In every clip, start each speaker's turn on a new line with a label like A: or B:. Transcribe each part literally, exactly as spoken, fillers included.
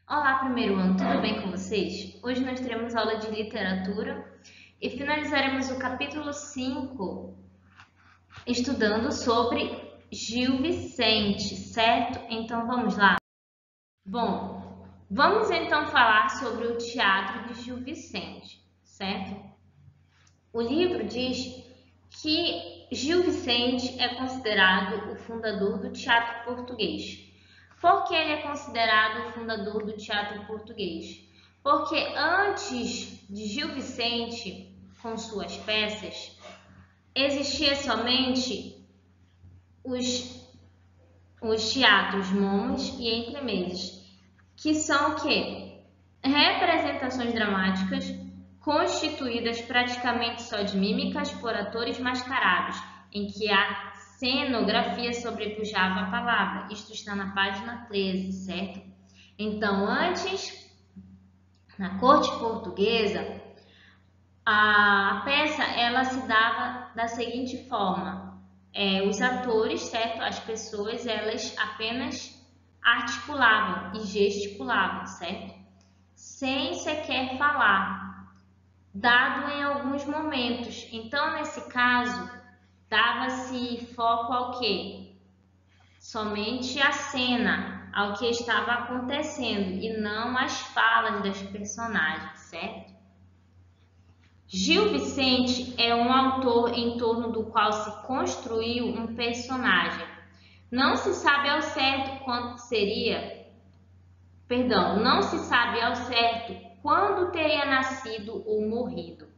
A: Olá, primeiro ano, tudo bem com vocês? Hoje nós teremos aula de literatura e finalizaremos o capítulo cinco estudando sobre Gil Vicente, certo? Então vamos lá? Bom, vamos então falar sobre o teatro de Gil Vicente, certo? O livro diz que Gil Vicente é considerado o fundador do teatro português. Por que ele é considerado o fundador do teatro português? Porque antes de Gil Vicente, com suas peças, existia somente os, os teatros momos e entremeses, que são o quê? Representações dramáticas constituídas praticamente só de mímicas por atores mascarados, em que a cenografia sobrepujava a palavra. Isto está na página treze, certo? Então, antes, na corte portuguesa, a peça ela se dava da seguinte forma: é, os atores, certo? As pessoas, elas apenas articulavam e gesticulavam, certo? Sem sequer falar, dado em alguns momentos. Então, nesse caso, dava-se foco ao quê? Somente a cena, ao que estava acontecendo e não as falas das personagens, certo? Gil Vicente é um autor em torno do qual se construiu um personagem. Não se sabe ao certo quanto seria, perdão, não se sabe ao certo quando teria nascido ou morrido.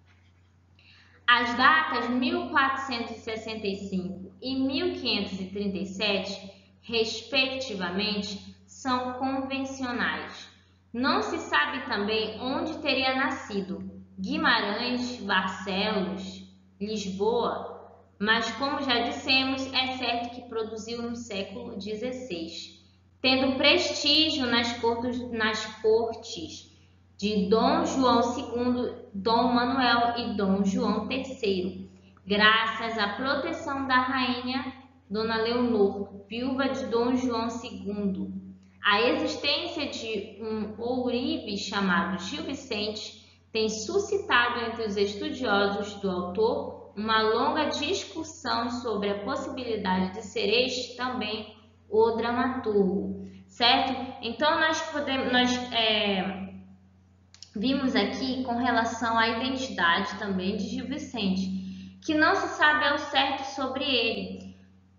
A: As datas mil quatrocentos e sessenta e cinco e mil quinhentos e trinta e sete, respectivamente, são convencionais. Não se sabe também onde teria nascido, Guimarães, Barcelos, Lisboa, mas como já dissemos, é certo que produziu no século dezesseis, tendo prestígio nas cortes, nas cortes de Dom João segundo, Dom Manuel e Dom João terceiro, graças à proteção da rainha Dona Leonor, viúva de Dom João segundo. A existência de um ourive chamado Gil Vicente tem suscitado entre os estudiosos do autor uma longa discussão sobre a possibilidade de ser este também o dramaturgo, certo? Então nós podemos, nós é, vimos aqui com relação à identidade também de Gil Vicente, que não se sabe ao certo sobre ele.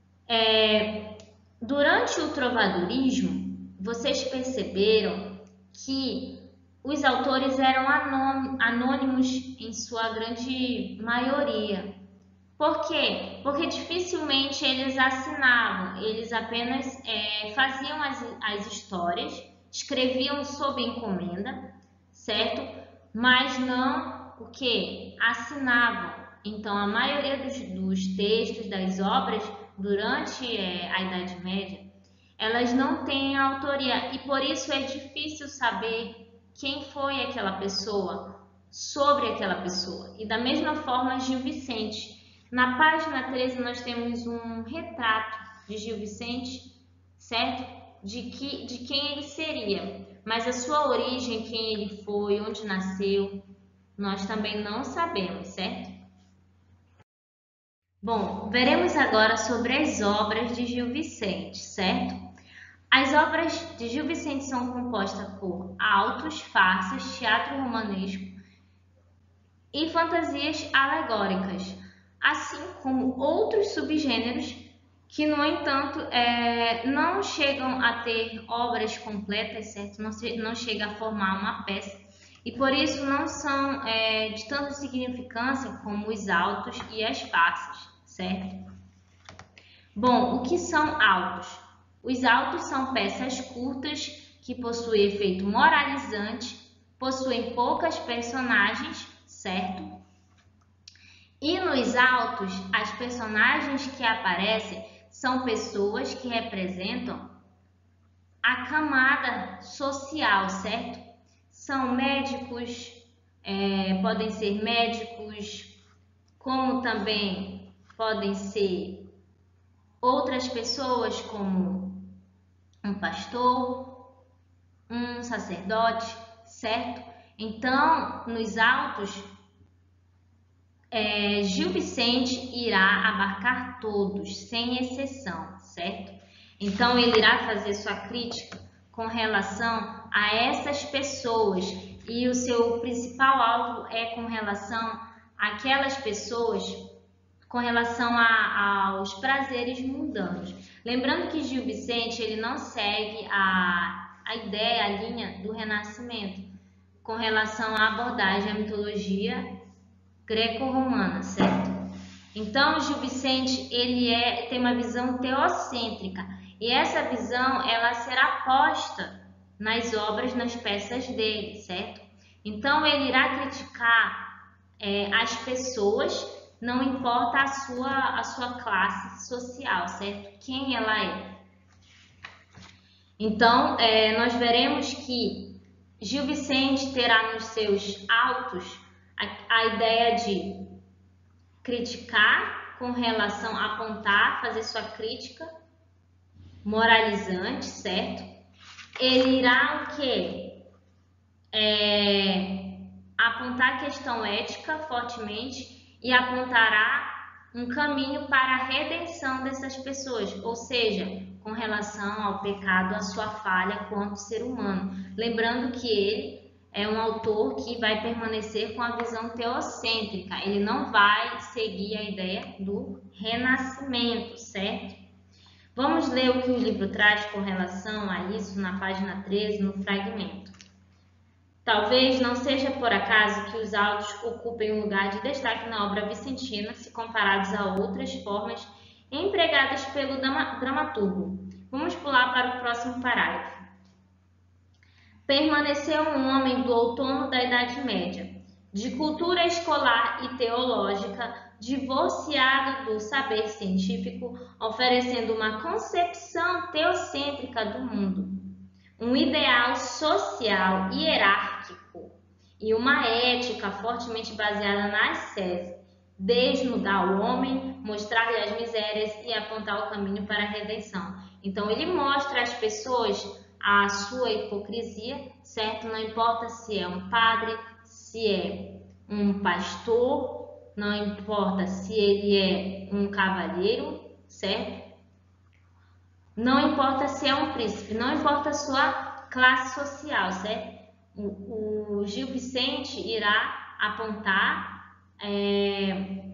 A: É, durante o trovadorismo, vocês perceberam que os autores eram anônimos em sua grande maioria. Por quê? Porque dificilmente eles assinavam, eles apenas é, faziam as, as histórias, escreviam sob encomenda, certo? Mas não o que? Assinavam. Então, a maioria dos, dos textos, das obras, durante é, a Idade Média, elas não têm autoria e por isso é difícil saber quem foi aquela pessoa, sobre aquela pessoa. E da mesma forma, Gil Vicente. Na página treze nós temos um retrato de Gil Vicente, certo? De, que, de quem ele seria. Mas a sua origem, quem ele foi, onde nasceu, nós também não sabemos, certo? Bom, veremos agora sobre as obras de Gil Vicente, certo? As obras de Gil Vicente são compostas por autos, farsas, teatro romanesco e fantasias alegóricas, assim como outros subgêneros que, no entanto, é, não chegam a ter obras completas, certo? Não, se, não chega a formar uma peça e, por isso, não são é, de tanta significância como os autos e as farsas, certo? Bom, o que são autos? Os autos são peças curtas que possuem efeito moralizante, possuem poucas personagens, certo? E nos autos, as personagens que aparecem são pessoas que representam a camada social, certo? São médicos, é, podem ser médicos, como também podem ser outras pessoas como um pastor, um, sacerdote, certo? Então, nos autos, é, Gil Vicente irá abarcar todos, sem exceção, certo? Então, ele irá fazer sua crítica com relação a essas pessoas e o seu principal alvo é com relação àquelas pessoas com relação a, aos prazeres mundanos. Lembrando que Gil Vicente ele não segue a, a ideia, a linha do Renascimento com relação à abordagem à mitologia greco-romana, certo? Então, Gil Vicente ele é, tem uma visão teocêntrica e essa visão ela será posta nas obras, nas peças dele, certo? Então, ele irá criticar é, as pessoas, não importa a sua, a sua classe social, certo? Quem ela é. Então, é, nós veremos que Gil Vicente terá nos seus autos a, a ideia de criticar com relação a apontar, fazer sua crítica moralizante, certo? Ele irá o quê? É, apontar a questão ética fortemente e apontará um caminho para a redenção dessas pessoas, ou seja, com relação ao pecado, a sua falha quanto ser humano. Lembrando que ele é um autor que vai permanecer com a visão teocêntrica, ele não vai seguir a ideia do renascimento, certo? Vamos ler o que o livro traz com relação a isso na página treze, no fragmento. Talvez não seja por acaso que os autos ocupem um lugar de destaque na obra vicentina, se comparados a outras formas empregadas pelo dramaturgo. Vamos pular para o próximo parágrafo. Permaneceu um homem do outono da Idade Média, de cultura escolar e teológica, divorciado do saber científico, oferecendo uma concepção teocêntrica do mundo, um ideal social hierárquico e uma ética fortemente baseada na ascese, desnudar o homem, mostrar-lhe as misérias e apontar o caminho para a redenção. Então ele mostra às pessoas a sua hipocrisia, certo? Não importa se é um padre, se é um pastor, não importa se ele é um cavalheiro, certo? Não importa se é um príncipe, não importa a sua classe social, certo? O, o Gil Vicente irá apontar, é,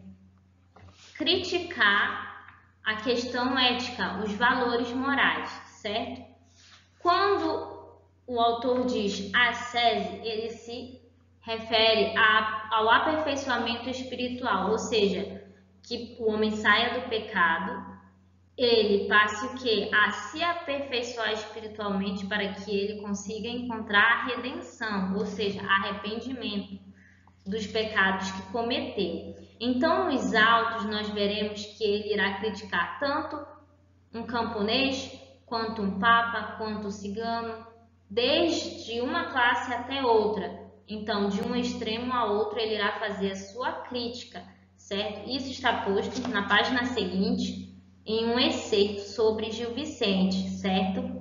A: criticar a questão ética, os valores morais, certo? Quando o autor diz ascese, ele se refere a, ao aperfeiçoamento espiritual, ou seja, que o homem saia do pecado, ele passe o quê? A se aperfeiçoar espiritualmente para que ele consiga encontrar a redenção, ou seja, arrependimento dos pecados que cometeu. Então, nos autos, nós veremos que ele irá criticar tanto um camponês, quanto um papa, quanto um cigano, desde uma classe até outra. Então, de um extremo a outro, ele irá fazer a sua crítica, certo? Isso está posto na página seguinte, em um excerto sobre Gil Vicente, certo?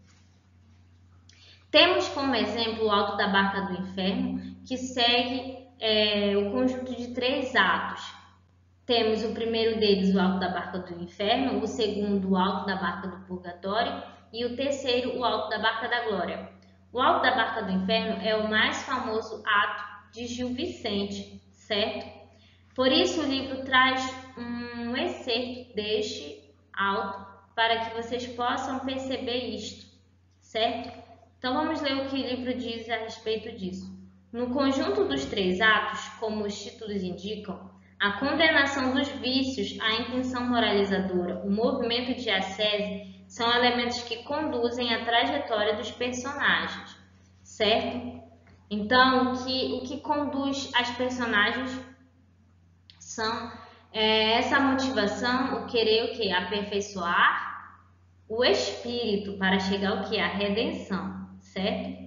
A: Temos como exemplo o Alto da Barca do Inferno, que segue é, o conjunto de três atos. Temos o primeiro deles, o Alto da Barca do Inferno, o segundo, o Alto da Barca do Purgatório e o terceiro, o Alto da Barca da Glória. O Alto da Barca do Inferno é o mais famoso ato de Gil Vicente, certo? Por isso o livro traz um excerto deste alto para que vocês possam perceber isto, certo? Então vamos ler o que o livro diz a respeito disso. No conjunto dos três atos, como os títulos indicam, a condenação dos vícios, a intenção moralizadora, o movimento de ascese são elementos que conduzem a trajetória dos personagens, certo? Então, o que, o que conduz as personagens são é, essa motivação, o querer o que? Aperfeiçoar o espírito para chegar ao que? A redenção, certo?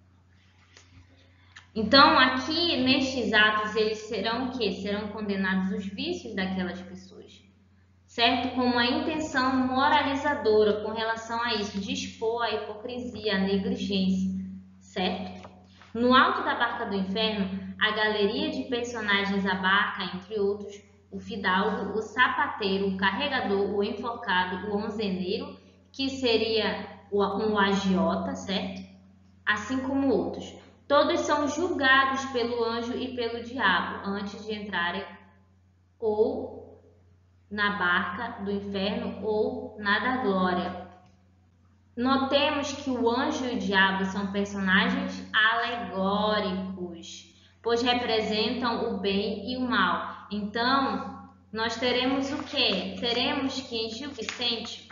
A: Então, aqui nestes atos, eles serão o quê? Serão condenados os vícios daquelas pessoas, certo? Com uma intenção moralizadora com relação a isso, de expor a hipocrisia, a negligência, certo? No alto da barca do inferno, a galeria de personagens abarca, entre outros, o fidalgo, o sapateiro, o carregador, o enforcado, o onzeneiro, que seria um agiota, certo? Assim como outros. Todos são julgados pelo anjo e pelo diabo antes de entrarem ou na barca do inferno ou na da glória. Notemos que o anjo e o diabo são personagens alegóricos, pois representam o bem e o mal. Então, nós teremos o quê? Teremos que em Gil Vicente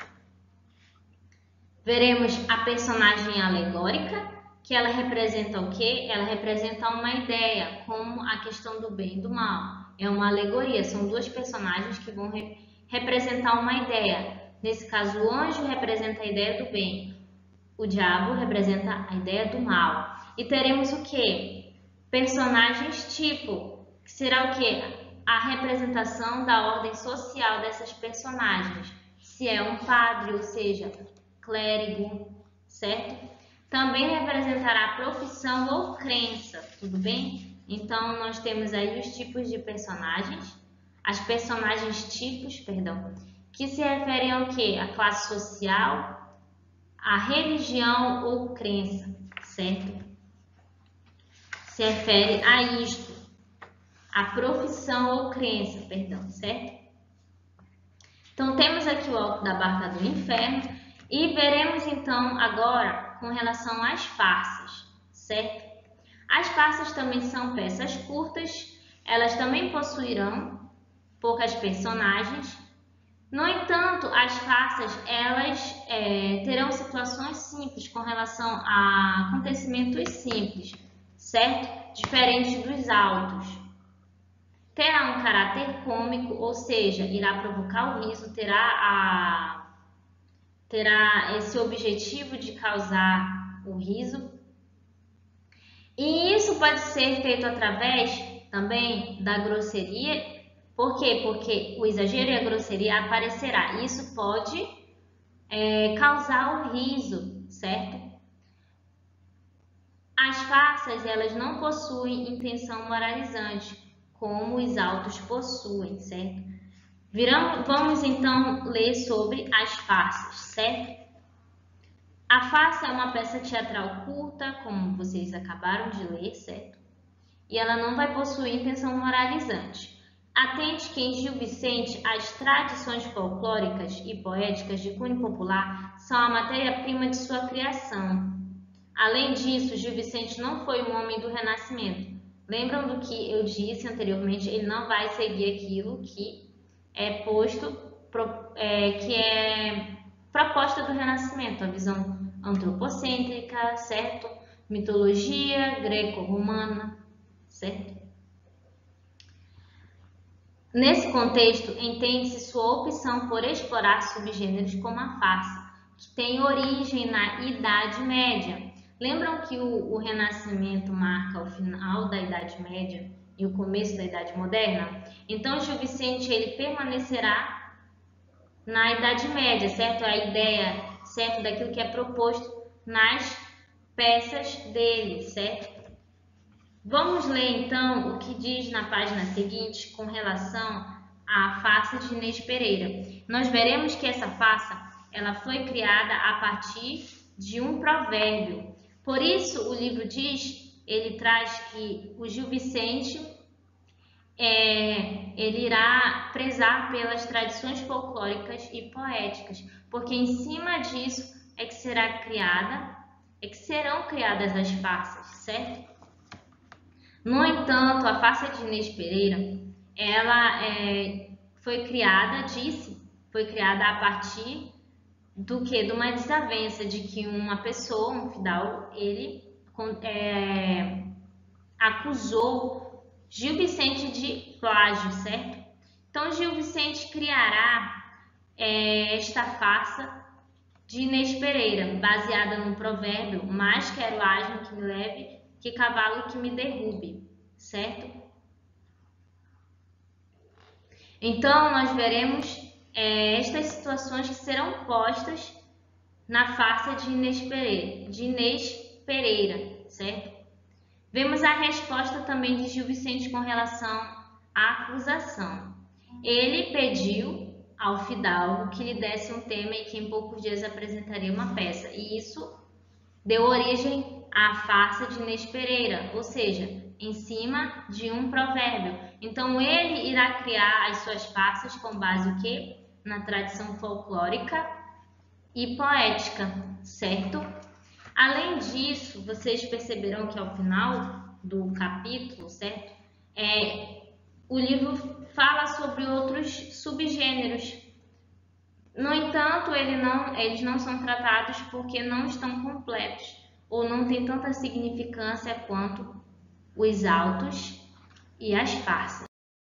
A: veremos a personagem alegórica, que ela representa o quê? Ela representa uma ideia, como a questão do bem e do mal. É uma alegoria, são duas personagens que vão re representar uma ideia. Nesse caso, o anjo representa a ideia do bem, o diabo representa a ideia do mal. E teremos o quê? Personagens tipo, que será o quê? A representação da ordem social dessas personagens. Se é um padre, ou seja, clérigo, certo? Também representará profissão ou crença, tudo bem? Então, nós temos aí os tipos de personagens, as personagens tipos, perdão, que se referem ao quê? A classe social, a religião ou crença, certo? Se refere a isto, a profissão ou crença, perdão, certo? Então, temos aqui o alto da barca do inferno e veremos então agora com relação às farsas, certo? As farsas também são peças curtas, elas também possuirão poucas personagens. No entanto, as farsas elas é, terão situações simples com relação a acontecimentos simples, certo? Diferente dos autos. Terá um caráter cômico, ou seja, irá provocar o riso, terá, a, terá esse objetivo de causar o riso. E isso pode ser feito através também da grosseria. Por quê? Porque o exagero e a grosseria aparecerá. Isso pode é, causar o riso, certo? As farsas, elas não possuem intenção moralizante, como os autos possuem, certo? Viramos, vamos então ler sobre as farsas, certo? A farsa é uma peça teatral curta, como vocês acabaram de ler, certo? E ela não vai possuir intenção moralizante. Atente que em Gil Vicente as tradições folclóricas e poéticas de cunho popular são a matéria-prima de sua criação. Além disso, Gil Vicente não foi um homem do Renascimento. Lembram do que eu disse anteriormente? Ele não vai seguir aquilo que é posto, é, que é proposta do Renascimento, a visão antropocêntrica, certo? Mitologia greco-romana, certo? Nesse contexto, entende-se sua opção por explorar subgêneros como a farsa, que tem origem na Idade Média. Lembram que o, o Renascimento marca o final da Idade Média e o começo da Idade Moderna? Então, Gil Vicente ele permanecerá na Idade Média, certo? A ideia, certo, daquilo que é proposto nas peças dele, certo? Vamos ler então o que diz na página seguinte com relação à farsa de Inês Pereira. Nós veremos que essa farsa ela foi criada a partir de um provérbio. Por isso o livro diz, ele traz que o Gil Vicente é, ele irá prezar pelas tradições folclóricas e poéticas, porque em cima disso é que será criada, é que serão criadas as farsas, certo? No entanto, a farsa de Inês Pereira, ela é, foi criada, disse, foi criada a partir do que? De uma desavença de que uma pessoa, um fidalgo, ele é, acusou Gil Vicente de plágio, certo? Então, Gil Vicente criará é, esta farsa de Inês Pereira, baseada no provérbio, mais quero asno que me leve que cavalo que me derrube, certo? Então, nós veremos é, estas situações que serão postas na farsa de Inês Pereira, de Inês Pereira, certo? Vemos a resposta também de Gil Vicente com relação à acusação. Ele pediu ao fidalgo que lhe desse um tema e que em poucos dias apresentaria uma peça, e isso deu origem à farsa de Inês Pereira, ou seja, em cima de um provérbio. Então ele irá criar as suas farsas com base o quê? Na tradição folclórica e poética, certo? Além disso, vocês perceberão que ao final do capítulo, certo? É, o livro fala sobre outros subgêneros. No entanto, ele não, eles não são tratados porque não estão completos ou não têm tanta significância quanto os autos e as farsas.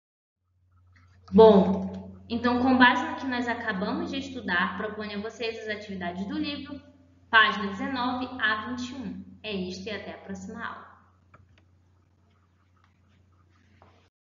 A: Bom, então com base no que nós acabamos de estudar, proponho a vocês as atividades do livro, página dezenove a vinte e um. É isto e até a próxima aula.